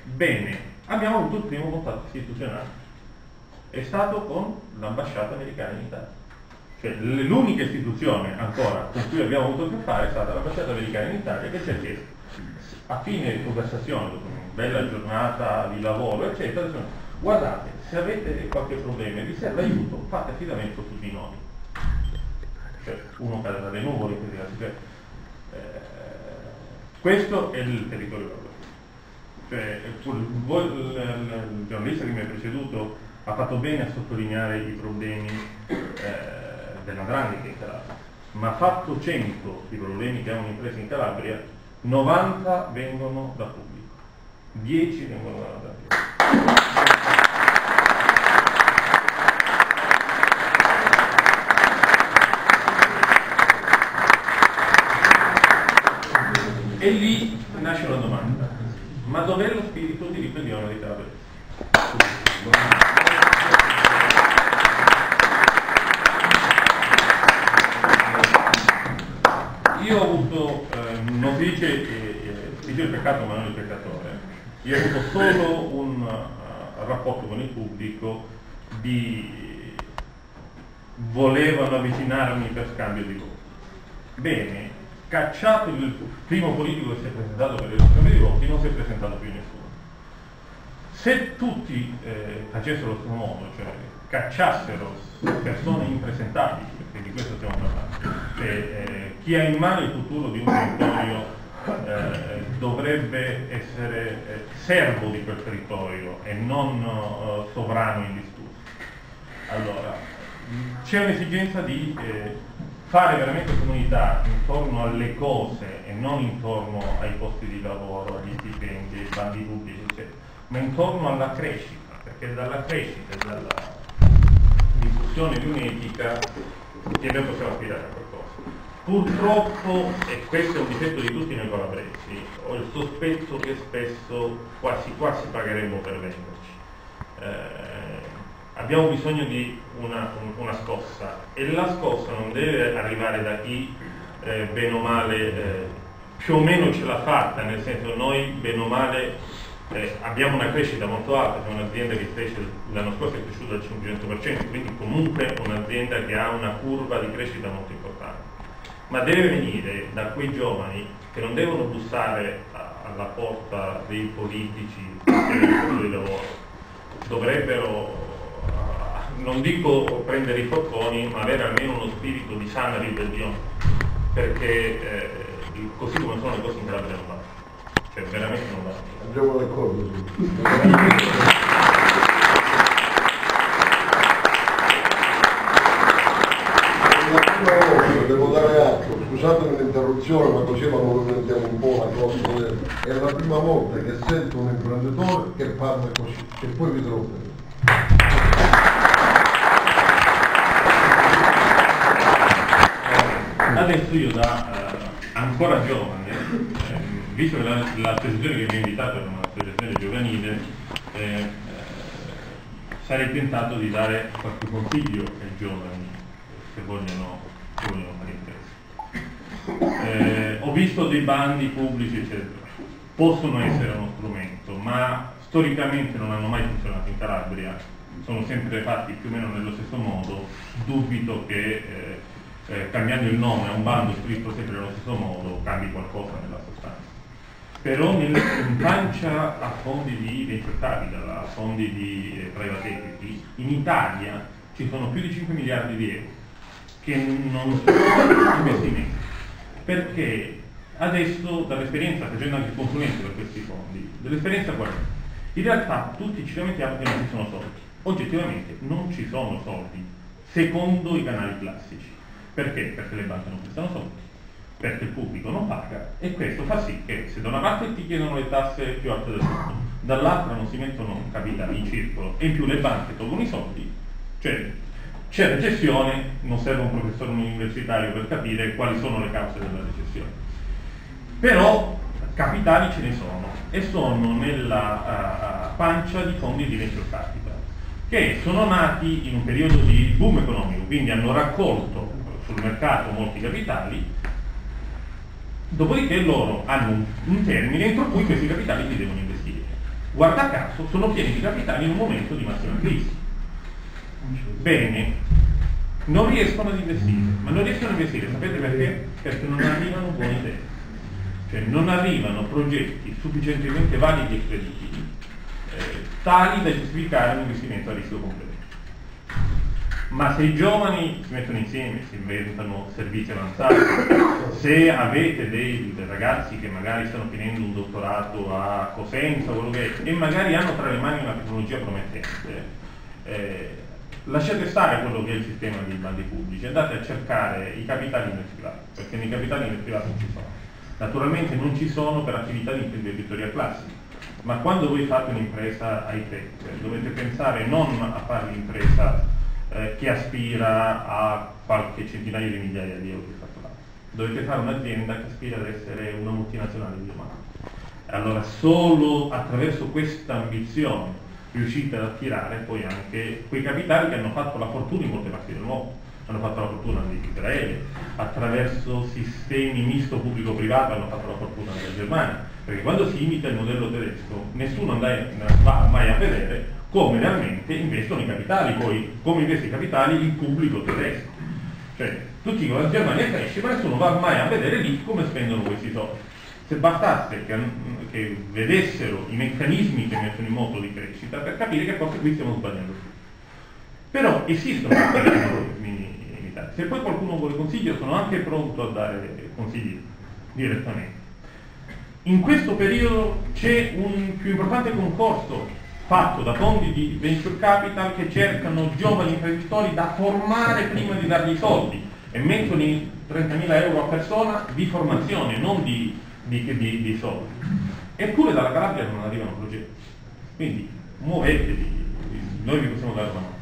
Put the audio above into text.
Bene, abbiamo avuto il primo contatto istituzionale, è stato con l'ambasciata americana in Italia. Cioè, l'unica istituzione ancora con cui abbiamo avuto a che fare è stata l'ambasciata americana in Italia, che ci ha chiesto, a fine conversazione, dopo una bella giornata di lavoro, eccetera, guardate, se avete qualche problema e vi serve aiuto, fate affidamento su di noi. Cioè, uno cade dalle nuvole, questo è il territorio europeo. Cioè, il giornalista che mi ha preceduto ha fatto bene a sottolineare i problemi della 'ndrangheta in Calabria, ma fatto 100 i problemi che ha un'impresa in Calabria, 90 vengono da pubblico, 10 vengono da privato. E lì nasce una domanda: ma dov'è lo spirito di ribellione dei calabresi? Io ho avuto, non si dice il peccato ma non il peccatore, io ho avuto solo un rapporto con il pubblico di volevano avvicinarmi per scambio di voti. Bene, cacciato il primo politico che si è presentato per lo scambio di voti, non si è presentato più nessuno. Se tutti facessero lo stesso modo, cioè cacciassero persone impresentabili, perché di questo stiamo parlando, chi ha in mano il futuro di un territorio dovrebbe essere servo di quel territorio e non sovrano indiscusso. Allora, c'è un'esigenza di fare veramente comunità intorno alle cose e non intorno ai posti di lavoro, agli stipendi, ai bandi pubblici, eccetera, ma intorno alla crescita, perché dalla crescita e dalla diffusione di un'etica che noi possiamo aspirare a qualcosa. Purtroppo, e questo è un difetto di tutti noi calabresi, ho il sospetto che spesso quasi pagheremo per venderci. Abbiamo bisogno di una scossa, e la scossa non deve arrivare da chi bene o male più o meno ce l'ha fatta, nel senso, noi bene o male abbiamo una crescita molto alta, c'è un'azienda che cresce, l'anno scorso è cresciuta al 500%, quindi comunque un'azienda che ha una curva di crescita molto importante, ma deve venire da quei giovani che non devono bussare alla porta dei politici di lavoro, dovrebbero, non dico prendere i forconi, ma avere almeno uno spirito di sana ribellione, perché così come sono le cose in Calabria non vanno, cioè veramente non vanno. Andiamo d'accordo. Devo dare atto, scusatemi l'interruzione, ma così la movimentiamo un po' la cosa. È la prima volta che sento un imprenditore che parla così, e poi vi trovo. Adesso io da ancora giovane, visto che l'associazione che mi ha invitato è un'associazione giovanile, sarei tentato di dare qualche consiglio ai giovani che vogliono fare imprese. Ho visto dei bandi pubblici, eccetera, possono essere uno strumento, ma storicamente non hanno mai funzionato in Calabria, sono sempre fatti più o meno nello stesso modo. Dubito che cambiando il nome a un bando scritto sempre nello stesso modo cambi qualcosa nella sostanza. Però in pancia a fondi di venture capital, a fondi di private equity, in Italia ci sono più di 5 miliardi di euro che non sono investimenti, perché adesso dall'esperienza, facendo anche consulenza per questi fondi, dell'esperienza qual è? In realtà tutti ci lamentiamo che non ci sono soldi, oggettivamente non ci sono soldi secondo i canali classici. Perché? Perché le banche non prestano soldi, perché il pubblico non paga, e questo fa sì che se da una parte ti chiedono le tasse più alte del mondo, dall'altra non si mettono capitali in circolo, e in più le banche tolgono i soldi, cioè c'è recessione, non serve un professore universitario per capire quali sono le cause della recessione. Però capitali ce ne sono, e sono nella pancia di fondi di venture capital, che sono nati in un periodo di boom economico, quindi hanno raccolto sul mercato molti capitali, dopodiché loro hanno un termine entro cui questi capitali si devono investire. guarda caso, sono pieni di capitali in un momento di massima crisi. Bene, non riescono ad investire, ma non riescono ad investire, sapete perché? Perché non arrivano buone idee, cioè non arrivano progetti sufficientemente validi e credibili, tali da giustificare un investimento a rischio completo. Ma se i giovani si mettono insieme, si inventano servizi avanzati, se avete dei ragazzi che magari stanno finendo un dottorato a Cosenza, quello che è, e magari hanno tra le mani una tecnologia promettente, lasciate stare quello che è il sistema dei bandi pubblici, andate a cercare i capitali nel privato, perché nei capitali nel privato non ci sono. Naturalmente non ci sono per attività di imprenditoria classica, ma quando voi fate un'impresa high-tech dovete pensare non a fare l'impresa che aspira a qualche centinaio di migliaia di euro di fatturato. Dovete fare un'azienda che aspira ad essere una multinazionale di domani. Allora solo attraverso questa ambizione riuscite ad attirare poi anche quei capitali che hanno fatto la fortuna in molte parti del mondo. Hanno fatto la fortuna di Israele, attraverso sistemi misto pubblico-privato hanno fatto la fortuna della Germania, perché quando si imita il modello tedesco nessuno va mai a vedere come realmente investono i capitali, poi come investe i capitali il pubblico tedesco. Cioè, tutti dicono la Germania cresce, ma nessuno va mai a vedere lì come spendono questi soldi. Se bastasse che vedessero i meccanismi che mettono in moto di crescita per capire che forse qui stiamo sbagliando tutto. Però esistono meccanismi limitati. Se poi qualcuno vuole consiglio, sono anche pronto a dare consigli direttamente. In questo periodo c'è un più importante concorso fatto da fondi di venture capital che cercano giovani imprenditori da formare prima di dargli i soldi e mettono 30.000 euro a persona di formazione, non di soldi. Eppure dalla Calabria non arrivano progetti. Quindi muovetevi, noi vi possiamo dare una mano.